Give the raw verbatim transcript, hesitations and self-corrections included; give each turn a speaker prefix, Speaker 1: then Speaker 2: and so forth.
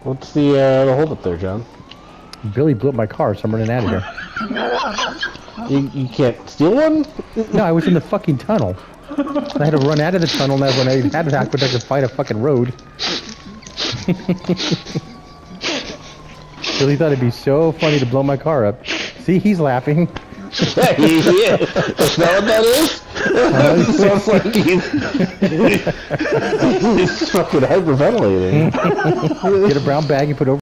Speaker 1: What's the uh, the hold up there, John?
Speaker 2: Billy blew up my car, so I'm running out of here.
Speaker 1: You, you can't steal one?
Speaker 2: No, I was in the fucking tunnel. I had to run out of the tunnel, and when I had to aqueduct to find a fucking road. Billy thought it'd be so funny to blow my car up. See, he's laughing.
Speaker 1: Yeah, he, he is. That's not what that is? Uh, it sounds like he's, he's fucking hyperventilating.
Speaker 2: Get a brown bag and put over